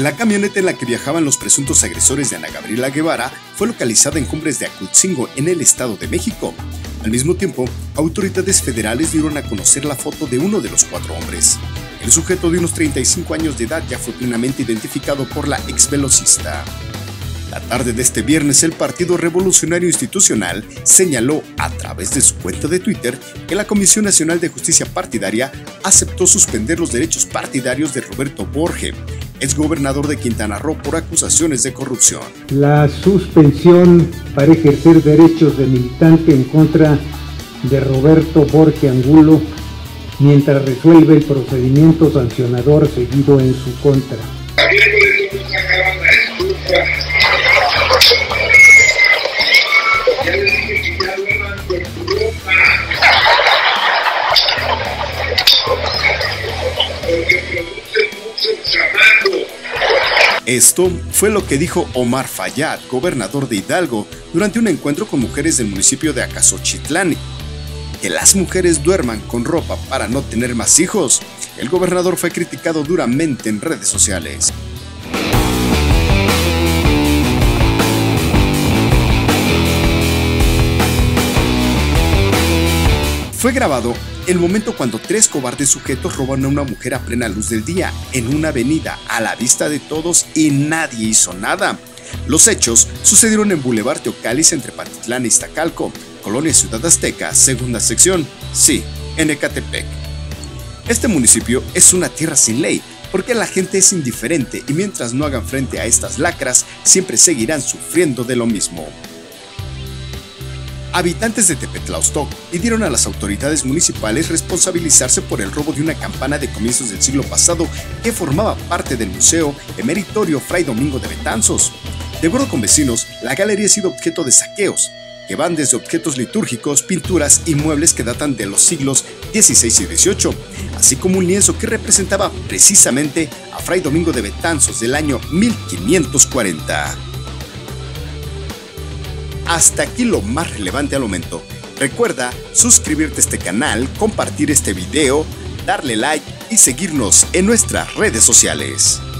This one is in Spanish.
La camioneta en la que viajaban los presuntos agresores de Ana Gabriela Guevara fue localizada en Cumbres de Acultzingo, en el Estado de México. Al mismo tiempo, autoridades federales dieron a conocer la foto de uno de los 4 hombres. El sujeto de unos 35 años de edad ya fue plenamente identificado por la exvelocista. La tarde de este viernes, el Partido Revolucionario Institucional señaló a través de su cuenta de Twitter que la Comisión Nacional de Justicia Partidaria aceptó suspender los derechos partidarios de Roberto Borge, exgobernador de Quintana Roo, por acusaciones de corrupción. La suspensión para ejercer derechos de militante en contra de Roberto Borge Angulo mientras resuelve el procedimiento sancionador seguido en su contra. Esto fue lo que dijo Omar Fayad, gobernador de Hidalgo, durante un encuentro con mujeres del municipio de Acaxochitlán. Que las mujeres duerman con ropa para no tener más hijos. El gobernador fue criticado duramente en redes sociales. Fue grabado el momento cuando 3 cobardes sujetos roban a una mujer a plena luz del día en una avenida a la vista de todos y nadie hizo nada. Los hechos sucedieron en Boulevard Teocallis entre Pantitlán e Iztacalco, Colonia Ciudad Azteca, segunda sección, sí, en Ecatepec. Este municipio es una tierra sin ley, porque la gente es indiferente y mientras no hagan frente a estas lacras, siempre seguirán sufriendo de lo mismo. Habitantes de Tepetlaostoc pidieron a las autoridades municipales responsabilizarse por el robo de una campana de comienzos del siglo pasado que formaba parte del Museo Emeritorio Fray Domingo de Betanzos. De acuerdo con vecinos, la galería ha sido objeto de saqueos, que van desde objetos litúrgicos, pinturas y muebles que datan de los siglos XVI y XVIII, así como un lienzo que representaba precisamente a Fray Domingo de Betanzos del año 1540. Hasta aquí lo más relevante al momento. Recuerda suscribirte a este canal, compartir este video, darle like y seguirnos en nuestras redes sociales.